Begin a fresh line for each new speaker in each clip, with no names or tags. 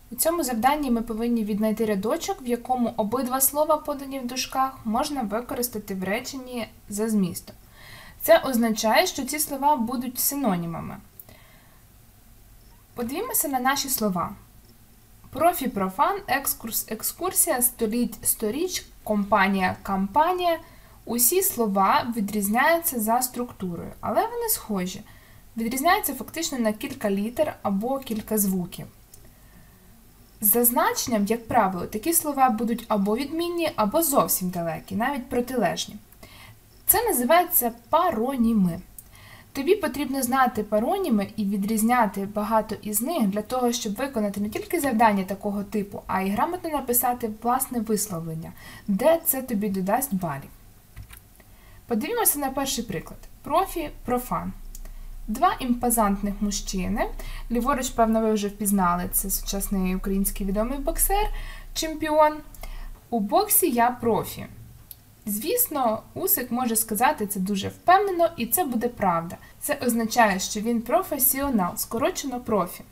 У цьому завданні ми повинні віднайти рядочок, в якому обидва слова, подані в дужках, можна використати в реченні за змістом. Це означає, що ці слова будуть синонімами. Подивімося на наші слова. Профі, профан, екскурс, екскурсія, століть, сторіч, компанія, кампанія. Усі слова відрізняються за структурою, але вони схожі. Відрізняються фактично на кілька літер або кілька звуків. За значенням, як правило, такі слова будуть або відмінні, або зовсім далекі, навіть протилежні. Це називається пароніми. Тобі потрібно знати пароніми і відрізняти багато із них для того, щоб виконати не тільки завдання такого типу, а й грамотно написати власне висловлення, де це тобі додасть балів. Подивімося на перший приклад. Профі, профан. Два імпозантних мужчини. Ліворуч, певно, ви вже впізнали, це сучасний український відомий боксер, чемпіон. У боксі я профі. Звісно, Усик може сказати це дуже впевнено, і це буде правда. Це означає, що він професіонал, скорочено профі.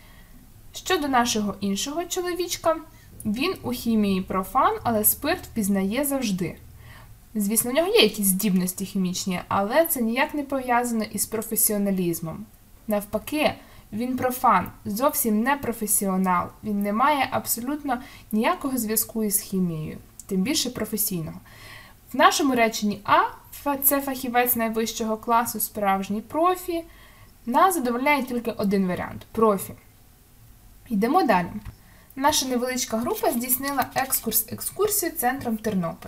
Щодо нашого іншого чоловічка, він у хімії профан, але спирт впізнає завжди. Звісно, у нього є якісь здібності хімічні, але це ніяк не пов'язано із професіоналізмом. Навпаки, він профан, зовсім не професіонал, він не має абсолютно ніякого зв'язку із хімією, тим більше професійного. В нашому реченні А – це фахівець найвищого класу, справжній профі. Нас задовольняє тільки один варіант – профі. Йдемо далі. Наша невеличка група здійснила екскурсію центром Тернополя.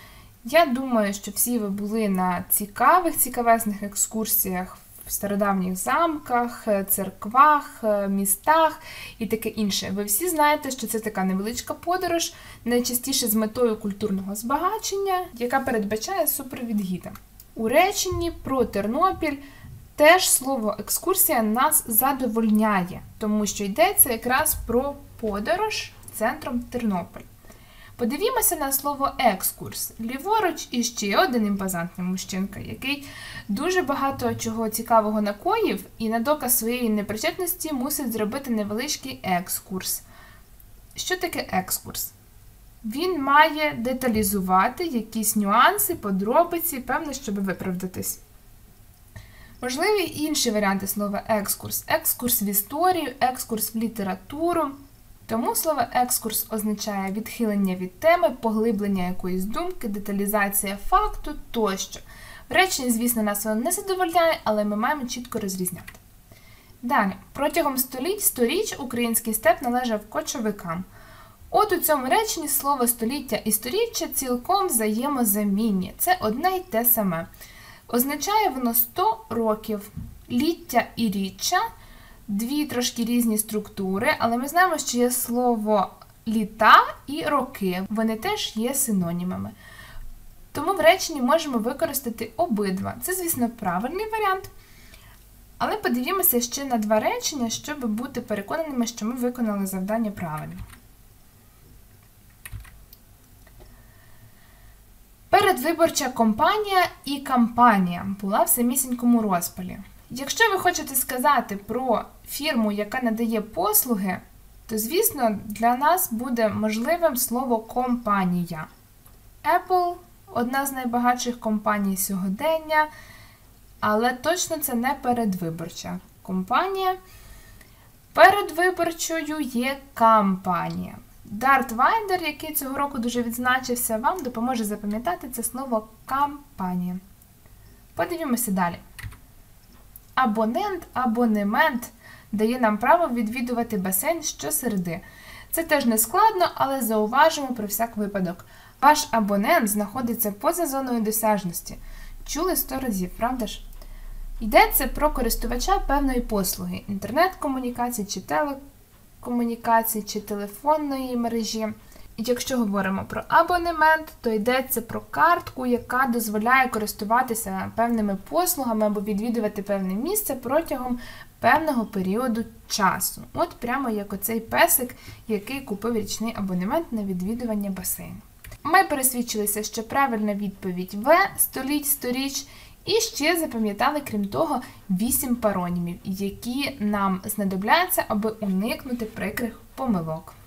Я думаю, що всі ви були на цікавесних екскурсіях в стародавніх замках, церквах, містах і таке інше. Ви всі знаєте, що це така невеличка подорож, найчастіше з метою культурного збагачення, яка передбачає супровід гіда. У реченні про Тернопіль теж слово екскурсія нас задовольняє, тому що йдеться якраз про подорож центром Тернополь. Подивімося на слово екскурс. Ліворуч іще один імпозантний мужчинка, який дуже багато чого цікавого накоїв і на доказ своєї непричетності мусить зробити невеличкий екскурс. Що таке екскурс? Він має деталізувати якісь нюанси, подробиці, певно, щоб виправдатись. Можливі й інші варіанти слова екскурс. Екскурс в історію, екскурс в літературу. Тому слово екскурс означає відхилення від теми, поглиблення якоїсь думки, деталізація факту тощо. В реченні, звісно, нас воно не задовольняє, але ми маємо чітко розрізняти. Далі. Протягом сторіч український степ належав кочовикам. От у цьому реченні слово століття і сторіччя цілком взаємозамінні. Це одне й те саме. Означає воно 100 років. Ліття і річчя – дві трошки різні структури, але ми знаємо, що є слово літа і роки. Вони теж є синонімами. Тому в реченні можемо використати обидва. Це, звісно, правильний варіант. Але подивімося ще на два речення, щоб бути переконаними, що ми виконали завдання правильно. Передвиборча компанія і кампанія була в самісінькому розпалі. Якщо ви хочете сказати про фірму, яка надає послуги, то, звісно, для нас буде можливим слово компанія. Apple – одна з найбагатших компаній сьогодення, але точно це не передвиборча компанія. Передвиборчою є кампанія. Дарт Вейдер, який цього року дуже відзначився, вам допоможе запам'ятати це слово кампанія. Подивімося далі. Абонемент дає нам право відвідувати басейн щосереди. Це теж не складно, але зауважимо про всяк випадок. Ваш абонент знаходиться поза зоною досяжності. Чули 100 разів, правда ж? Йдеться про користувача певної послуги – інтернет-комунікації чи телекомунікації, чи телефонної мережі. Якщо говоримо про абонемент, то йдеться про картку, яка дозволяє користуватися певними послугами або відвідувати певне місце протягом певного періоду часу. От прямо як оцей песик, який купив річний абонемент на відвідування басейну. Ми пересвідчилися, що правильна відповідь В – століть, сторіч, І ще запам'ятали, крім того, 8 паронімів, які нам знадобляться, аби уникнути прикрих помилок.